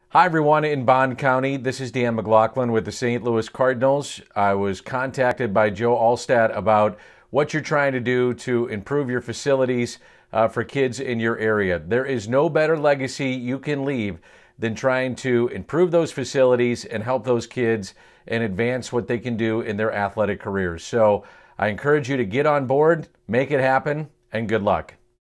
Hi everyone in Bond County. This is Dan McLaughlin with the St. Louis Cardinals. I was contacted by Joe Allstat about what you're trying to do to improve your facilities for kids in your area. There is no better legacy you can leave than trying to improve those facilities and help those kids and advance what they can do in their athletic careers. So I encourage you to get on board, make it happen, and good luck.